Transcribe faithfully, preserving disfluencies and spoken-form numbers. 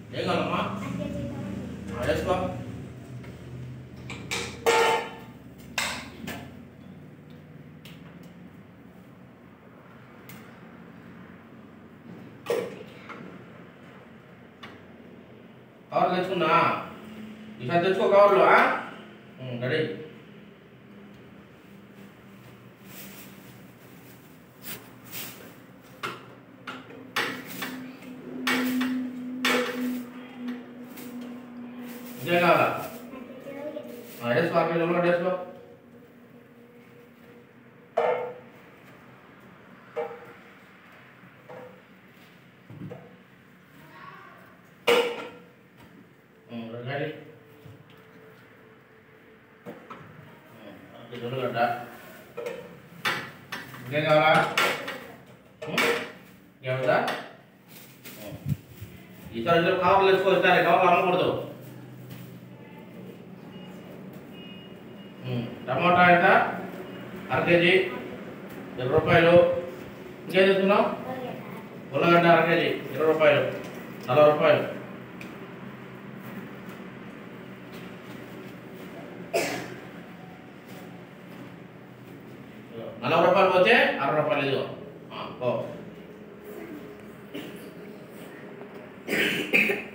ఏం కావాలమ్మా? వేసుకో. కవర్లు తెచ్చుకున్నా, ఈసారి తెచ్చుకో కవర్లు. రెడీ. ఇంకేం కావాలా? వేసుకో, అక్కడ కూడా వేసుకో. రెడీ. జొన్నగడ్డ. ఇంకేం కావాలా? ఇంకేముందా? ఈసారి ఇద్దరు కవర్లు వేసుకో. ఇస్తారే కవర్లు అమ్మకూడదు. టమాటా ఎంత? అర కేజీ, ఇరవై రూపాయలు. ఇంకేం తీసుకున్నావు? ఉల్లగడ్డ అర కేజీ, ఇరవై రూపాయలు, నలభై రూపాయలు. నలభై రూపాయలు పోతే అరవై రూపాయలు. ఇదిగో ఓ